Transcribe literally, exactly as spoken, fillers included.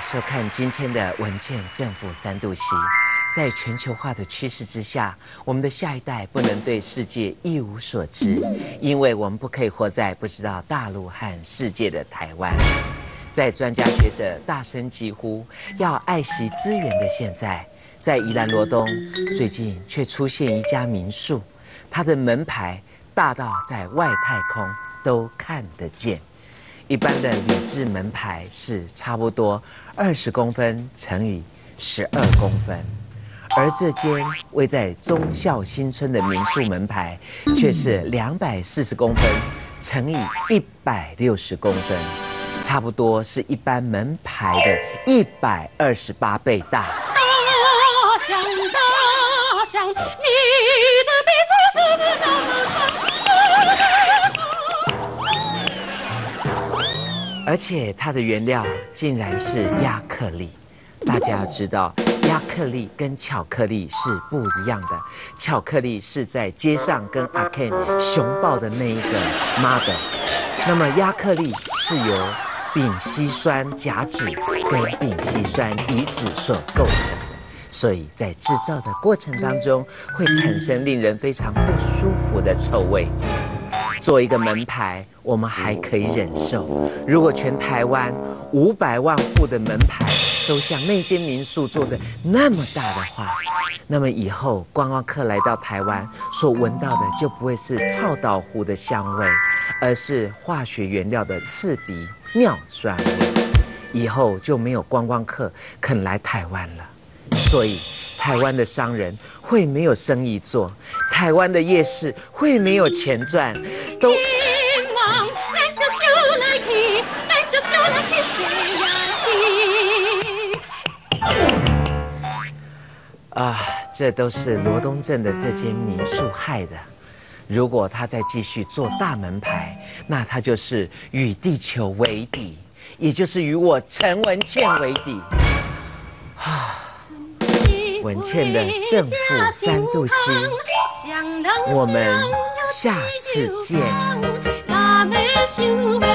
收看今天的文健正负三度 C。在全球化的趋势之下，我们的下一代不能对世界一无所知，因为我们不可以活在不知道大陆和世界的台湾。在专家学者大声疾呼要爱惜资源的现在，在宜兰罗东最近却出现一家民宿，它的门牌大到在外太空都看得见。一般的铝制门牌是差不多二十公分乘以十二公分，而这间位在忠孝新村的民宿门牌却是两百四十公分乘以一百六十公分，差不多是一般门牌的一百二十八倍大。 大象大象，你的鼻子可不那么长。 而且它的原料竟然是亚克力。大家要知道，亚克力跟巧克力是不一样的。巧克力是在街上跟阿 Ken 熊抱的那一个 model， 那么亚克力是由丙烯酸甲酯跟丙烯酸乙酯所构成的，所以在制造的过程当中会产生令人非常不舒服的臭味。做一个门牌，我们还可以忍受。如果全台湾五百万户的门牌都像那间民宿做的那么大的话，那么以后观光客来到台湾所闻到的就不会是臭豆腐的香味，而是化学原料的刺鼻尿酸味。以后就没有观光客肯来台湾了，所以台湾的商人会没有生意做，台湾的夜市会没有钱赚，都啊，这都是罗东镇的这间民宿害的。如果他再继续做大门牌，那他就是与地球为敌，也就是与我陈文茜为敌。啊。文茜的正负三度 C， 我们下次见。